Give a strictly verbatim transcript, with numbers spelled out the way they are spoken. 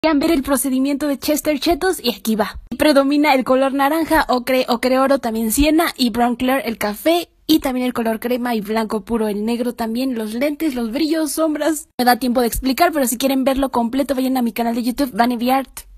Quieran ver el procedimiento de Chester Chetos y aquí va. Y predomina el color naranja, ocre, ocre oro también siena y brown clear el café y también el color crema y blanco puro el negro también, los lentes, los brillos, sombras. Me da tiempo de explicar, pero si quieren verlo completo vayan a mi canal de YouTube Vanity Art.